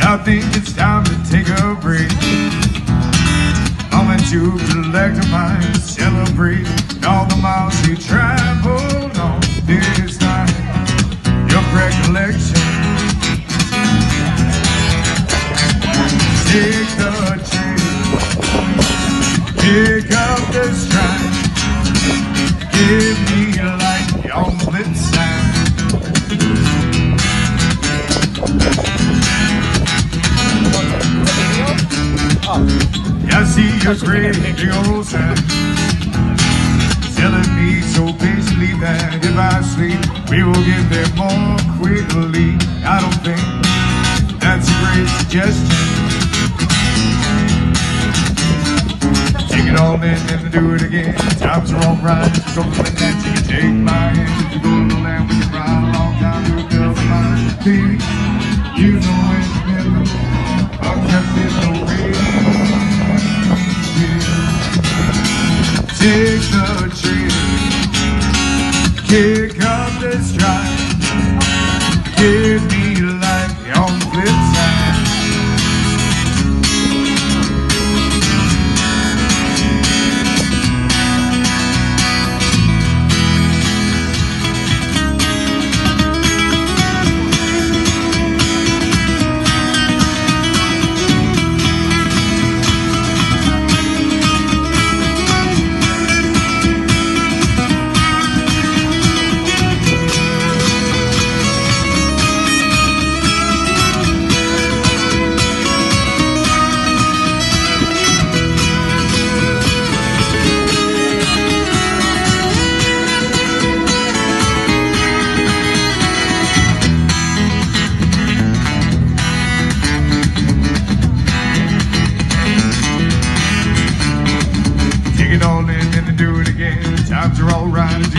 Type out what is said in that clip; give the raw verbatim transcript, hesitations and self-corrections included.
I think it's time to take a break. Moment to collect a mind, celebrate all the miles we traveled on this night. Your recollection. Take the train, pick up the stride, give me a light on Flipside. I see your great big old sign telling me so patiently that if I sleep, we will get there more quickly. I don't think that's a great suggestion. Take it all in and do it again. Times are all right. So when that you take my hand, you go to the land, we can ride a long time to a bill of mine. Baby, you know it's never a kept in the way. Take the train, kick up the stride, give me life on the flip side. Take it all in and do it again. Times are all right.